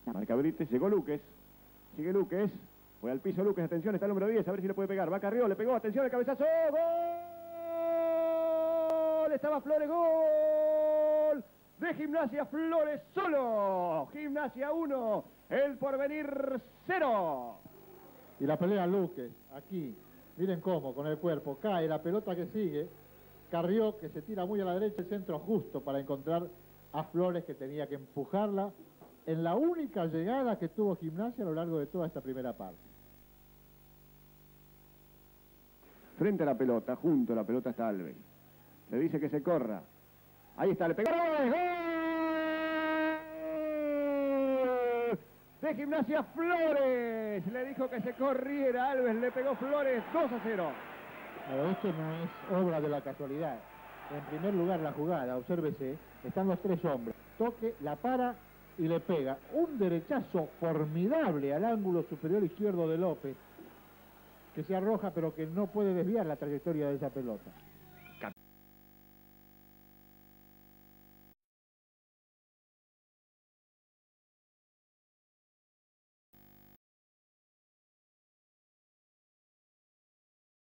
Marca Brites, llegó Luques. Sigue Luques. Fue al piso Luques, atención, está el número 10, a ver si le puede pegar. Va Carrió, le pegó, atención, el cabezazo. ¡Gol! Estaba Flores, gol de Gimnasia Flores solo. Gimnasia 1, El Porvenir 0. Y la pelea Luque, aquí, miren cómo, con el cuerpo, cae la pelota que sigue, Carrió que se tira muy a la derecha, el centro justo para encontrar a Flores que tenía que empujarla en la única llegada que tuvo Gimnasia a lo largo de toda esta primera parte. Frente a la pelota, junto a la pelota está Alves. Le dice que se corra. Ahí está, le pegó. ¡Gol! De Gimnasia Flores. Le dijo que se corriera Alves, le pegó Flores 2-0. Pero esto no es obra de la casualidad. En primer lugar la jugada, obsérvese, están los tres hombres. Toque, la para y le pega. Un derechazo formidable al ángulo superior izquierdo de López, que se arroja pero que no puede desviar la trayectoria de esa pelota.